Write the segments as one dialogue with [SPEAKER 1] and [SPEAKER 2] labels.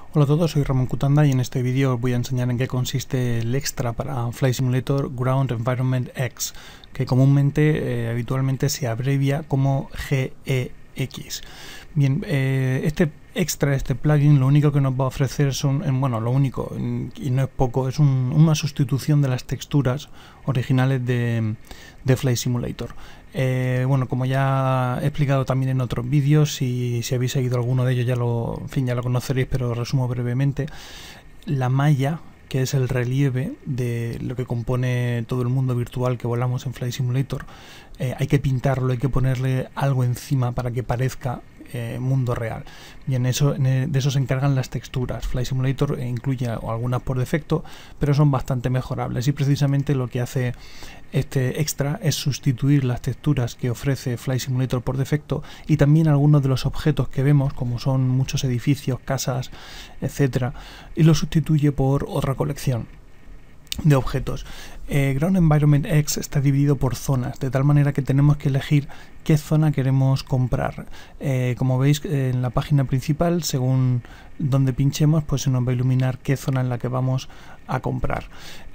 [SPEAKER 1] Hola a todos, soy Ramón Cutanda y en este vídeo os voy a enseñar en qué consiste el extra para Flight Simulator Ground Environment X, que comúnmente, habitualmente se abrevia como GEX. Bien, este extra, este plugin, lo único que nos va a ofrecer son, bueno, lo único, y no es poco, es una sustitución de las texturas originales de Flight Simulator. Bueno, como ya he explicado también en otros vídeos, si habéis seguido alguno de ellos ya lo conoceréis, pero resumo brevemente. La malla, que es el relieve de lo que compone todo el mundo virtual que volamos en Flight Simulator, hay que pintarlo, hay que ponerle algo encima para que parezca mundo real. Bien, de eso se encargan las texturas. Flight Simulator incluye algunas por defecto, pero son bastante mejorables, y precisamente lo que hace este extra es sustituir las texturas que ofrece Flight Simulator por defecto, y también algunos de los objetos que vemos, como son muchos edificios, casas, etcétera, y lo sustituye por otra colección de objetos. Ground Environment X está dividido por zonas, de tal manera que tenemos que elegir qué zona queremos comprar. Como veis en la página principal, según donde pinchemos, pues se nos va a iluminar qué zona en la que vamos a comprar.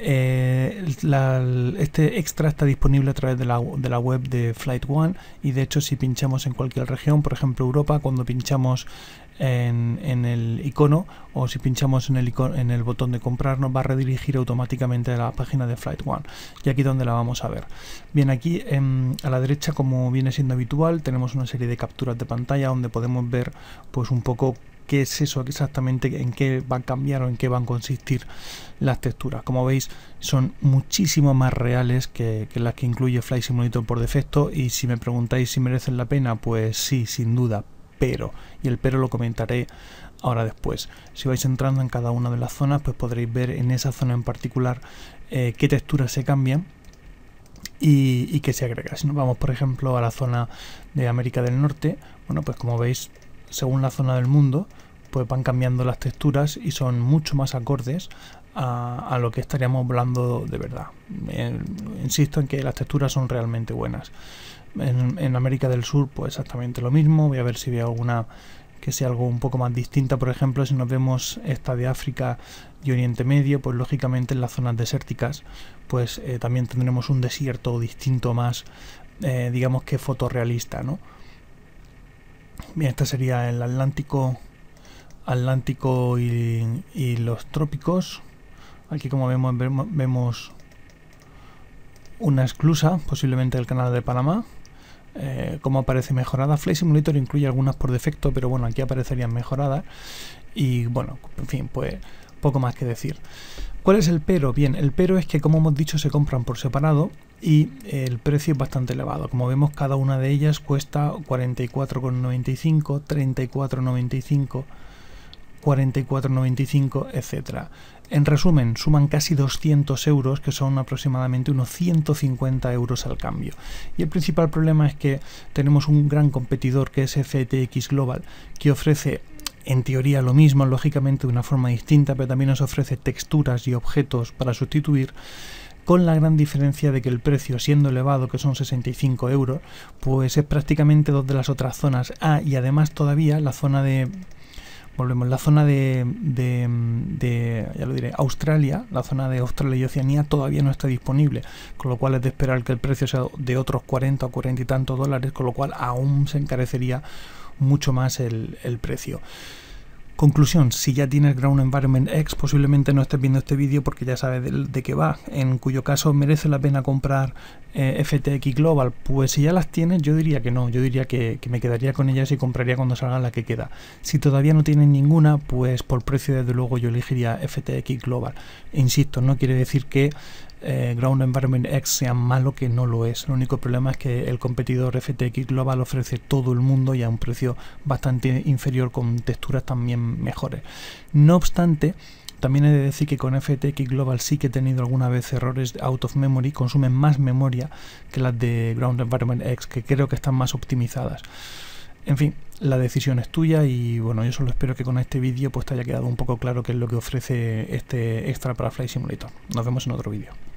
[SPEAKER 1] Este extra está disponible a través de la web de Flight One, y de hecho si pinchamos en cualquier región, por ejemplo Europa, cuando pinchamos en el icono, o si pinchamos en el botón de comprar, nos va a redirigir automáticamente a la página de Flight One, y aquí donde la vamos a ver. Bien, aquí a la derecha, como viene siendo habitual, tenemos una serie de capturas de pantalla donde podemos ver pues un poco qué es eso exactamente, en qué va a cambiar o en qué van a consistir las texturas. Como veis, son muchísimo más reales que las que incluye Flight Simulator por defecto, y si me preguntáis si merecen la pena, pues sí, sin duda, y el pero lo comentaré ahora después. Si vais entrando en cada una de las zonas, pues podréis ver en esa zona en particular qué texturas se cambian y qué se agrega. Si nos vamos, por ejemplo, a la zona de América del Norte, bueno, pues como veis, según la zona del mundo, pues van cambiando las texturas y son mucho más acordes a lo que estaríamos hablando de verdad. Insisto en que las texturas son realmente buenas. En América del Sur, pues exactamente lo mismo. Voy a ver si veo alguna que sea algo un poco más distinta. Por ejemplo, si nos vemos esta de África y Oriente Medio, pues lógicamente en las zonas desérticas, pues también tendremos un desierto distinto, más digamos que fotorrealista, ¿no? Bien, este sería el Atlántico y los trópicos. Aquí, como vemos una esclusa, posiblemente del Canal de Panamá. Como aparece mejorada. Flight Simulator incluye algunas por defecto, pero bueno, aquí aparecerían mejoradas. Y bueno, en fin, pues poco más que decir. ¿Cuál es el pero? Bien, el pero es que, como hemos dicho, se compran por separado y el precio es bastante elevado. Como vemos, cada una de ellas cuesta 44,95, 34,95, 44,95, etcétera. En resumen, suman casi 200 euros, que son aproximadamente unos 150 euros al cambio. Y el principal problema es que tenemos un gran competidor, que es FTX Global, que ofrece en teoría lo mismo, lógicamente de una forma distinta, pero también nos ofrece texturas y objetos para sustituir, con la gran diferencia de que el precio, siendo elevado, que son 65 euros, pues es prácticamente dos de las otras zonas. Y además todavía la zona de... Volvemos, la zona ya lo diré, Australia, la zona de Australia y Oceanía todavía no está disponible, con lo cual es de esperar que el precio sea de otros 40 o 40 y tantos dólares, con lo cual aún se encarecería mucho más el precio. Conclusión: si ya tienes Ground Environment X, posiblemente no estés viendo este vídeo porque ya sabes de qué va, en cuyo caso merece la pena comprar FTX Global. Pues si ya las tienes, yo diría que no, yo diría que me quedaría con ellas y compraría cuando salga la que queda. Si todavía no tienes ninguna, pues por precio desde luego yo elegiría FTX Global. Insisto, no quiere decir que Ground Environment X sea malo, que no lo es. El único problema es que el competidor FTX Global ofrece todo el mundo y a un precio bastante inferior, con texturas también mejores. No obstante, también he de decir que con FTX Global sí que he tenido alguna vez errores out of memory, consumen más memoria que las de Ground Environment X, que creo que están más optimizadas. En fin, la decisión es tuya, y bueno, yo solo espero que con este vídeo pues te haya quedado un poco claro qué es lo que ofrece este extra para Flight Simulator. Nos vemos en otro vídeo.